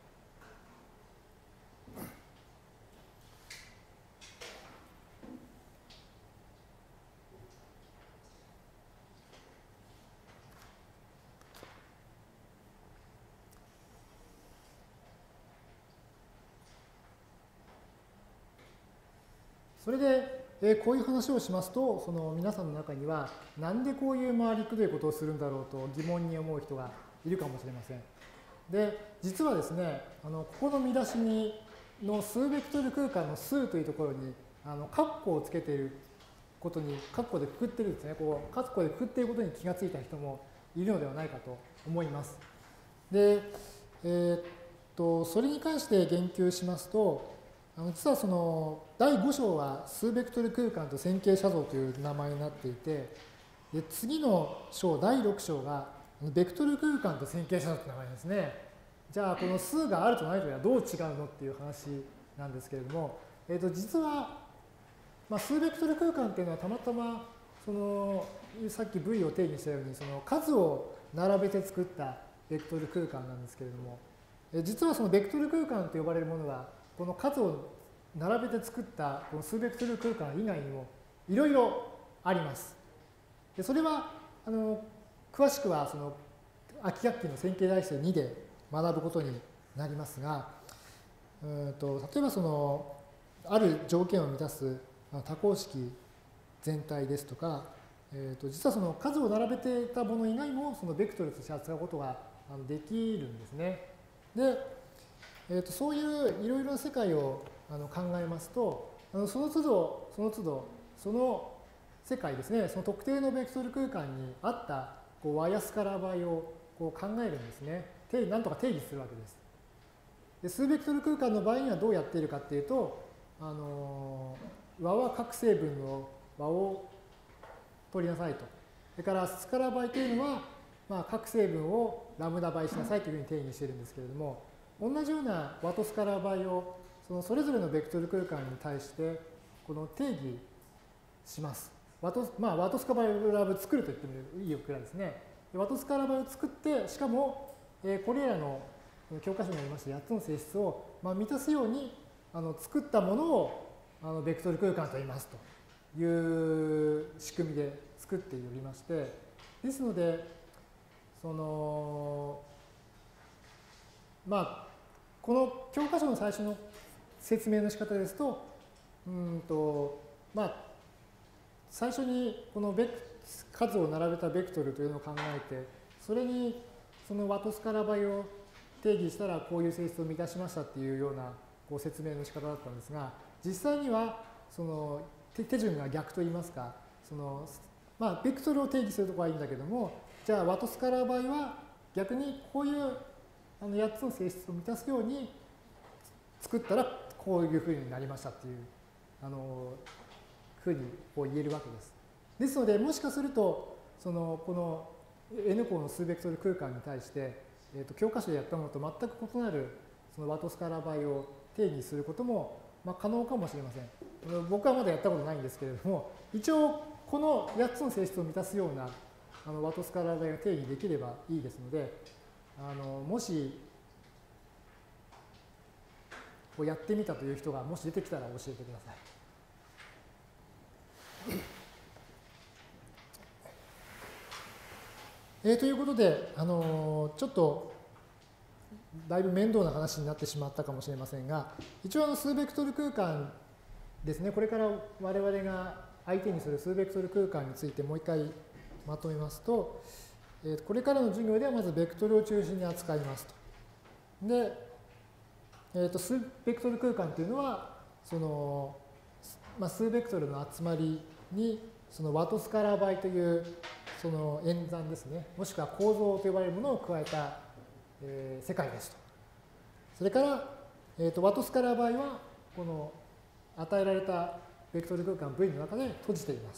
それで、こういう話をしますと、その皆さんの中には、なんでこういう回りくどいことをするんだろうと疑問に思う人がいるかもしれません。で、実はですね、ここの見出しの数ベクトル空間の数というところに、カッコをつけていることに、カッコでくくってるんですね。こう、カッコでくくっていることに気がついた人もいるのではないかと思います。で、それに関して言及しますと、実はその第5章は数ベクトル空間と線形写像という名前になっていて、で次の章、第6章がベクトル空間と線形写像という名前ですね。じゃあこの数があるとないとはどう違うのっていう話なんですけれども、実は、まあ、数ベクトル空間っていうのはたまたまそのさっき V を定義したようにその数を並べて作ったベクトル空間なんですけれども、実はそのベクトル空間と呼ばれるものがこの数を並べて作ったこの数ベクトル空間以外にもいろいろあります。でそれは詳しくはその秋学期の線形代数2で学ぶことになりますが、例えばそのある条件を満たす多項式全体ですとか、実はその数を並べていたもの以外もそのベクトルとして扱うことができるんですね。で、そういういろいろな世界を考えますと、その都度、その世界ですね、その特定のベクトル空間にあったワイヤスカラー倍を考えるんですね。なんとか定義するわけです。で数ベクトル空間の場合にはどうやっているかっていうと、和は各成分の和を取りなさいと。それからスカラー倍というのは、まあ、各成分をラムダ倍しなさいというふうに定義しているんですけれども、同じような和とスカラー倍をそれぞれのベクトル空間に対してこの定義します。和とスカラーを作ると言ってもいいくらいですね。和とスカラー倍を作って、しかもこれらの教科書にありました8つの性質を満たすように作ったものをベクトル空間と言いますという仕組みで作っておりまして、ですので、この教科書の最初の説明の仕方ですと、まあ、最初にこの数を並べたベクトルというのを考えて、それにそのワトスカラ倍を定義したらこういう性質を満たしましたっていうようなこう説明の仕方だったんですが、実際にはその手順が逆といいますか、まあ、ベクトルを定義するところはいいんだけども、じゃあワトスカラ倍は逆にこういう8つの性質を満たすように作ったらこういうふうになりましたっていうふうにこう言えるわけです。ですので、もしかするとこの N 項の数ベクトル空間に対して、教科書でやったものと全く異なるそのワトスカラ倍を定義することも、まあ、可能かもしれません。僕はまだやったことないんですけれども、一応この8つの性質を満たすようなワトスカラ倍が定義できればいいですので、もしこうやってみたという人がもし出てきたら教えてください。ということで、ちょっとだいぶ面倒な話になってしまったかもしれませんが、一応数ベクトル空間ですね、これから我々が相手にする数ベクトル空間についてもう一回まとめますと、これからの授業ではまずベクトルを中心に扱いますと。で、数ベクトル空間というのは、まあ、数ベクトルの集まりにそのワトスカラ倍というその演算ですね、もしくは構造と呼ばれるものを加えた、世界ですと。それから、ワトスカラ倍はこの与えられたベクトル空間 V の中で閉じています。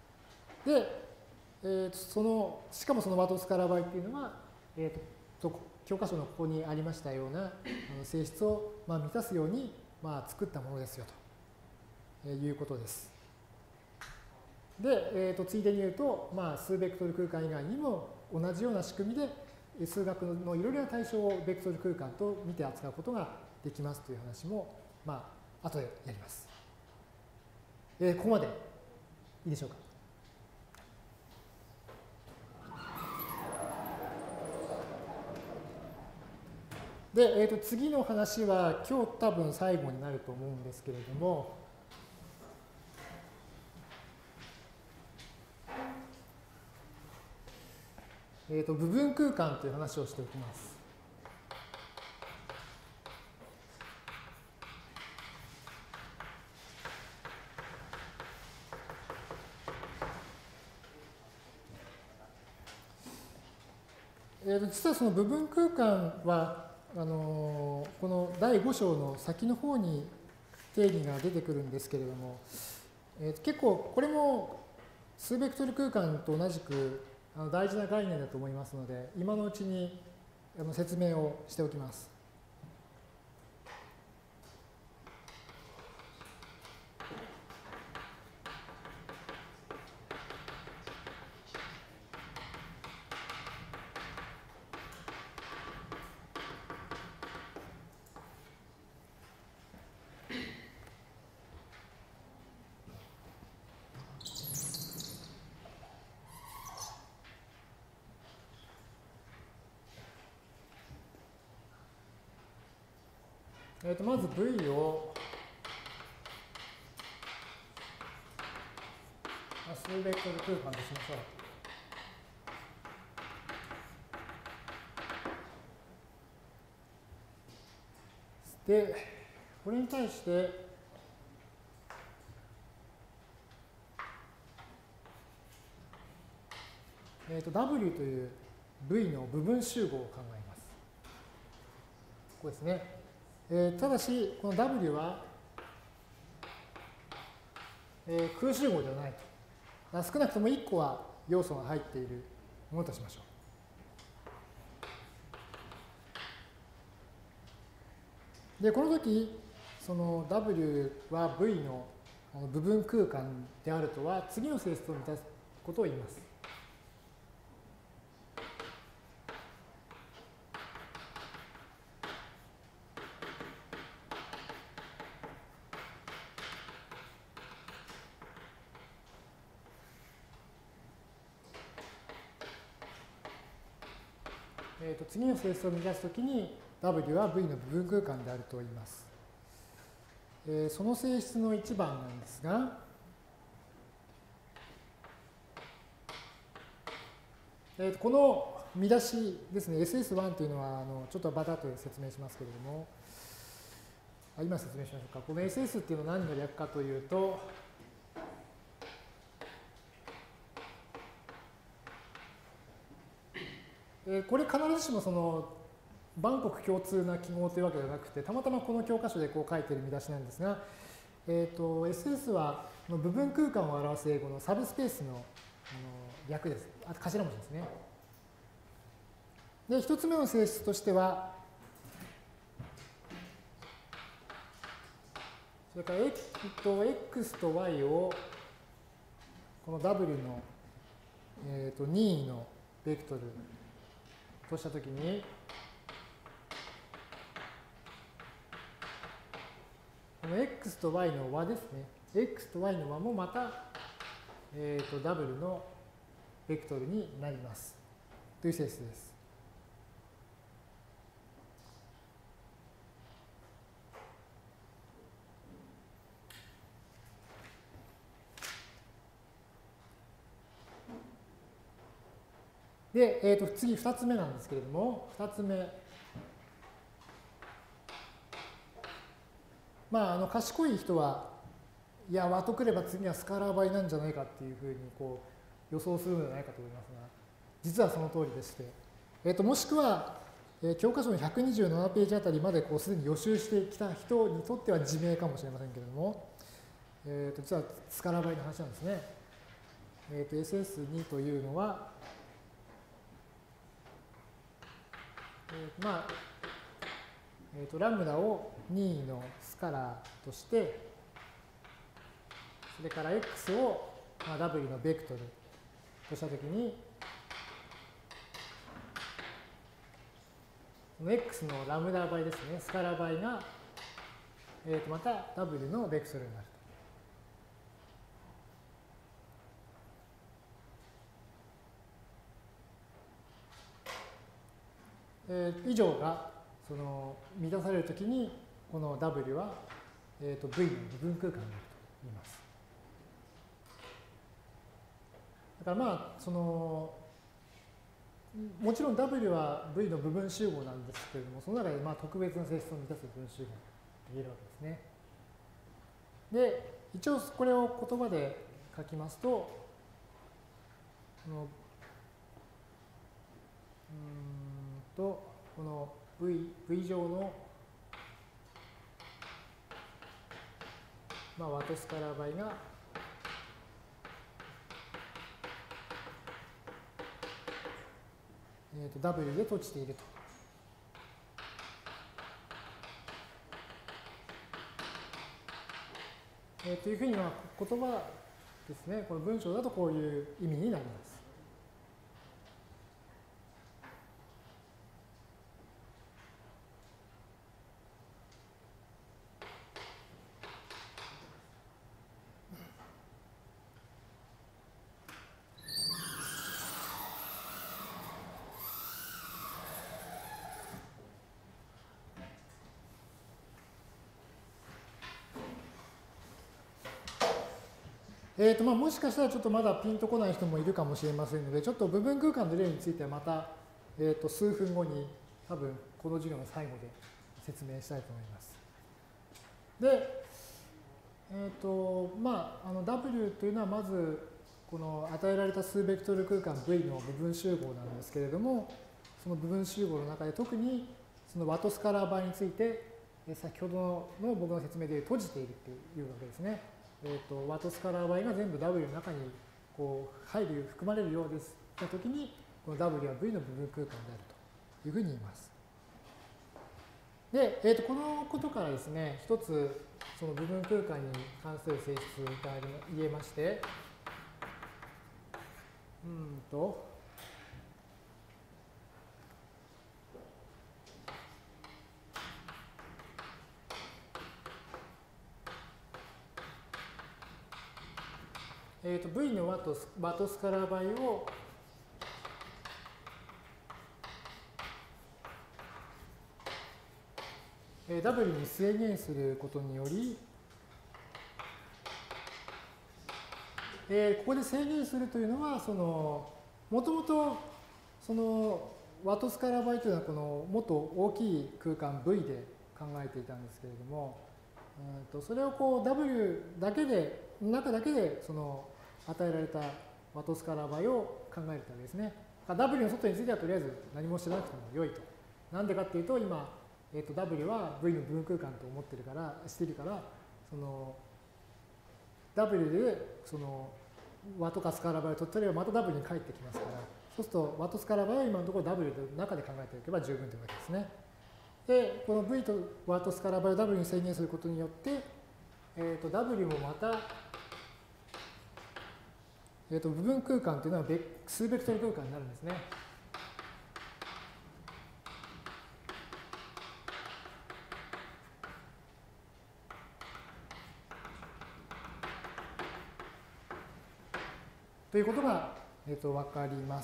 で、しかもそのワトスカラ倍っていうのは、教科書のここにありましたような性質をまあ満たすようにまあ作ったものですよということです。で、ついでに言うと、まあ、数ベクトル空間以外にも同じような仕組みで数学のいろいろな対象をベクトル空間と見て扱うことができますという話も、まあ後でやります。ここまでいいでしょうか。で、次の話は今日多分最後になると思うんですけれども、部分空間という話をしておきます。実はその部分空間はこの第5章の先の方に定義が出てくるんですけれども、結構これも数ベクトル空間と同じく大事な概念だと思いますので、今のうちに説明をしておきます。まず V を数ベクトル空間としましょう。で、これに対して、W という V の部分集合を考えます。ここですね。ただし、この W は、空集合ではないと。少なくとも1個は要素が入っているものとしましょう。で、この時、その W は V の部分空間であるとは、次の性質を満たすことを言います。次の性質を満たすときに W は V の部分空間であると言います。 その性質の一番なんですが、この見出しですね、SS1 というのはちょっとバタッと説明しますけれども、今説明しましょうか。この SS っていうのは何の略かというと、これ必ずしもその万国共通な記号というわけではなくて、たまたまこの教科書でこう書いている見出しなんですが、SS は部分空間を表す英語のサブスペースの略です。あと頭文字ですね。で、一つ目の性質としては、それから x と y をこの w の、任意のベクトルとしたときに、この x と y の和ですね。x と y の和もまた、w のベクトルになります。という性質です。で、次2つ目なんですけれども、2つ目。賢い人は、いや、和とくれば次はスカラー倍なんじゃないかっていうふうにこう予想するのではないかと思いますが、実はその通りでして、もしくは、教科書の127ページあたりまでこうすでに予習してきた人にとっては自明かもしれませんけれども、実はスカラー倍の話なんですね。SS2 というのは、ラムダを任意のスカラーとして、それから x を w のベクトルとしたときに、この x のラムダ倍ですね、スカラー倍が、また w のベクトルになると。以上がその満たされるときに、この w は、v の部分空間になると言います。だからその、もちろん w は v の部分集合なんですけれども、その中で特別な性質を満たす部分集合と言えるわけですね。で、一応これを言葉で書きますと、この v 乗の和とスカラー倍がw で閉じていると。というふうに言葉ですね、この文章だとこういう意味になります。もしかしたらちょっとまだピンとこない人もいるかもしれませんので、ちょっと部分空間の例についてはまた、数分後に多分この授業の最後で説明したいと思います。で、W というのはまずこの与えられた数ベクトル空間 V の部分集合なんですけれども、その部分集合の中で特にその和とスカラー倍について先ほどの僕の説明で閉じているというわけですね。和とスカラー倍が全部 W の中にこう含まれるようですというときに、この W は V の部分空間であるというふうに言います。で、このことからですね、一つその部分空間に関する性質が言えまして、V の和とスカラー倍をW に制限することにより、 ここで制限するというのは、もともと、ワトスカラバイというのは、このもっと大きい空間 V で考えていたんですけれども、それをこう W だけで、中だけで、与えられたワトスカラバイを考えるためですね。W の外についてはとりあえず何もしなくても良いと。なんでかっていうと、今、W は V の部分空間と思ってるから、しているから、W で、ワとかスカラバイを取ったりはまた W に返ってきますから、そうすると、ワとスカラバイは今のところ W の中で考えておけば十分というわけですね。で、この V とワとスカラバイを W に制限することによって、W もまた、部分空間というのは数ベクトル空間になるんですね。ということが、わかります。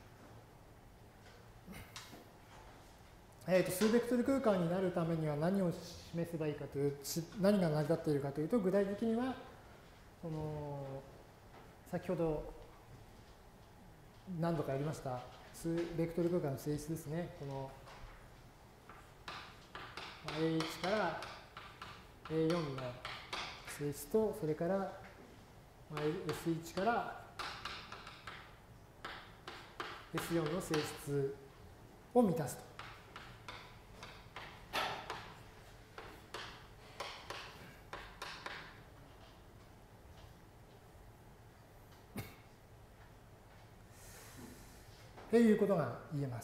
数ベクトル空間になるためには何を示せばいいかという、何が成り立っているかというと、具体的には、先ほど何度かやりました数ベクトル空間の性質ですね。この A1 から A4 の性質と、それから S1 から S4 の性質を満たすと。ということが言えます。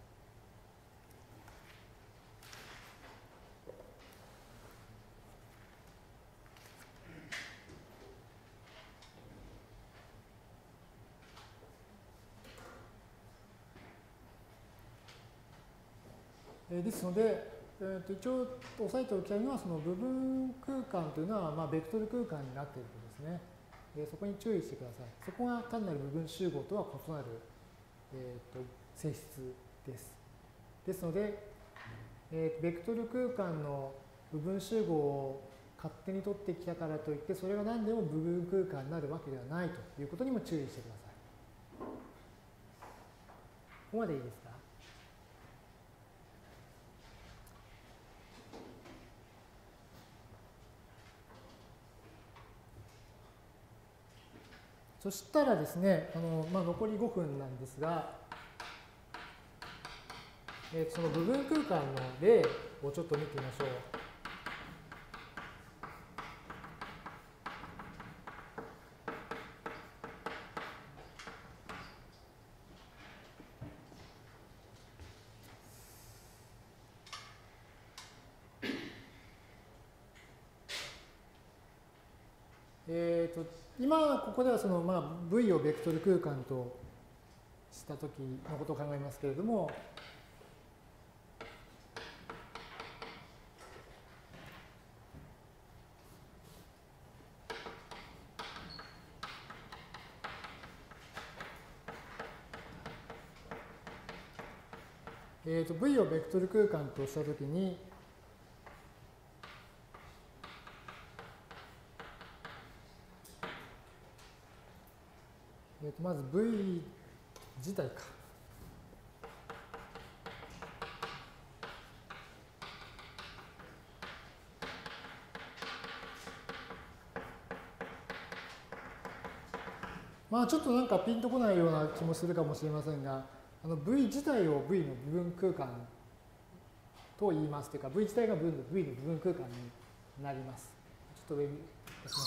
ですので、一応押さえておきたいのは、その部分空間というのは、ベクトル空間になっていることですね。そこに注意してください。そこが単なる部分集合とは異なる、性質です。ですので、ベクトル空間の部分集合を勝手に取ってきたからといって、それが何でも部分空間になるわけではないということにも注意してください。ここまでいいですか？そしたらですね、残り5分なんですが、その部分空間の例をちょっと見てみましょう。今ここではその、V をベクトル空間としたときのことを考えますけれども、V をベクトル空間としたときに、まず V 自体か。ちょっとなんかピンとこないような気もするかもしれませんが、V 自体を V の部分空間と言いますというか、V 自体が V の部分空間になります。ちょっと上に出します。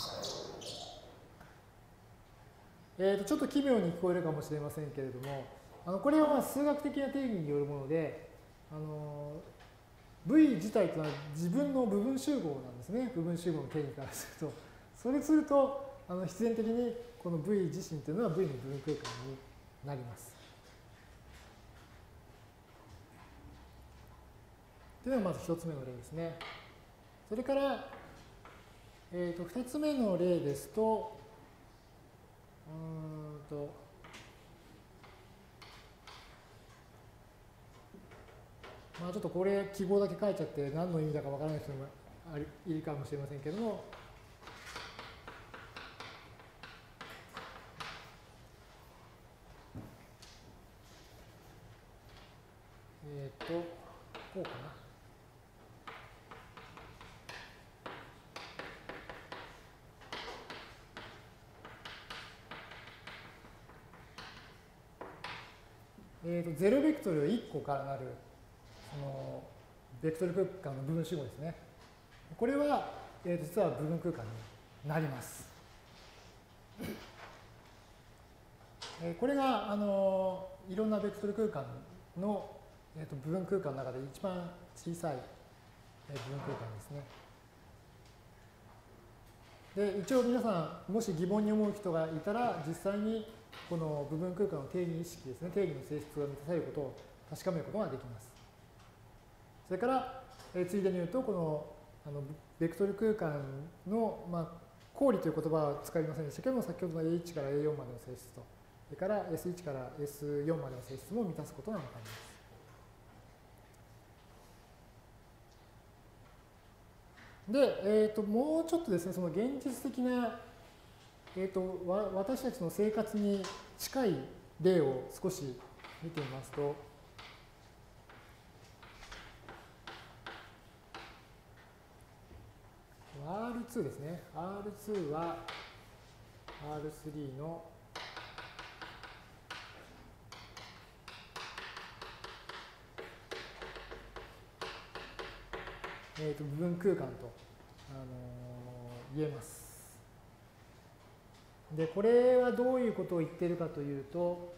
ちょっと奇妙に聞こえるかもしれませんけれども、これは数学的な定義によるもので、V 自体というのは自分の部分集合なんですね。部分集合の定義からすると。それすると、必然的にこの V 自身というのは V の部分空間になります。というのがまず1つ目の例ですね。それから、2つ目の例ですと、ちょっとこれ記号だけ書いちゃって何の意味だかわからない人もいるかもしれませんけども、 こうかな。0ベクトル1個からなる、そのベクトル空間の部分集合ですね。これは、実は部分空間になります。これがいろんなベクトル空間の、部分空間の中で一番小さい、部分空間ですね。で、一応皆さん、もし疑問に思う人がいたら、実際にこの部分空間の定義意識ですね、定義の性質が満たされることを確かめることができます。それから、ついでに言うと、このベクトル空間の、公理という言葉は使いませんでしたけども、先ほどの A1 から A4 までの性質と、それから S1 から S4 までの性質も満たすことが分かります。で、もうちょっとですね、その現実的な、私たちの生活に近い例を少し見てみますと、R2 ですね。R2 は R3 の部分空間と、言えます。で、これはどういうことを言っているかというと、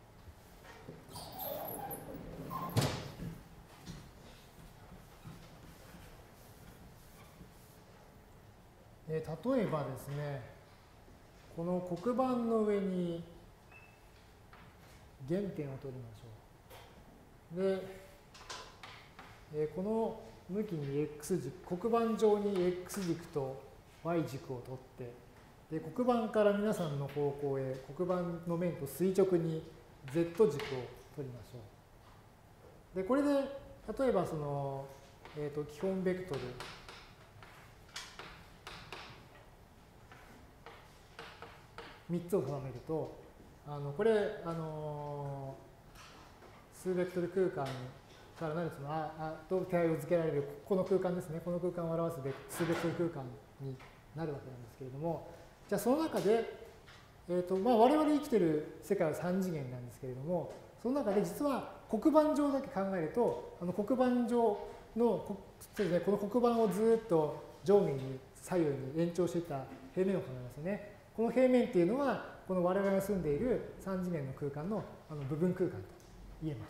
例えばですね、この黒板の上に原点を取りましょう。で、この向きに X 軸、黒板上に X 軸と Y 軸を取って、で黒板から皆さんの方向へ黒板の面と垂直に Z 軸を取りましょう。で、これで例えばその、基本ベクトル3つを定めると、これ、数ベクトル空間からなるそのと手配を付けられるこの空間ですね。この空間を表す数ベクトル空間になるわけなんですけれども、じゃあその中で、我々生きている世界は3次元なんですけれども、その中で実は黒板上だけ考えると、黒板上の、この黒板をずっと上下に左右に延長していった平面を考えますよね。この平面っていうのは、この我々が住んでいる3次元の空間の部分空間と言えます。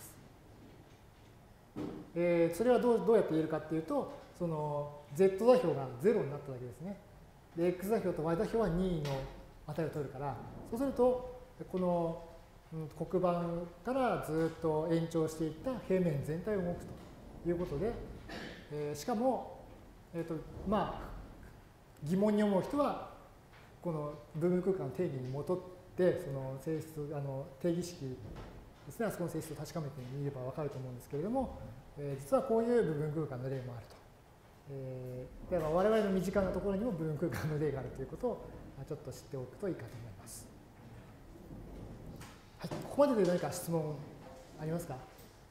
それはどうやって言えるかっていうと、その Z 座標が0になっただけですね。で、X 座標と Y 座標は2の値を取るから、そうすると、この黒板からずっと延長していった平面全体を動くということで、しかも、疑問に思う人は、この部分空間の定義にのっとって、その性質、定義式ですね、あそこの性質を確かめてみれば分かると思うんですけれども、実はこういう部分空間の例もあると。では我々の身近なところにも部分空間の例があるということをちょっと知っておくといいかと思います。はい、ここまでで何か質問ありますか？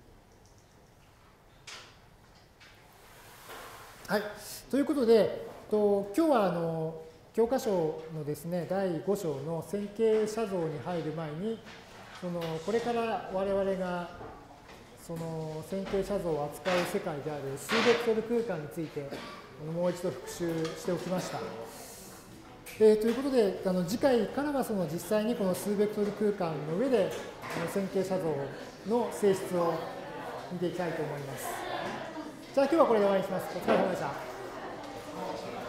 はい、ということで、今日は教科書のですね、第5章の線形写像に入る前に、これから我々がその線形写像を扱う世界である数ベクトル空間についてもう一度復習しておきました。ということで、次回からはその実際にこの数ベクトル空間の上で線形写像の性質を見ていきたいと思います。じゃあ今日はこれで終わりにします。お疲れ様でした。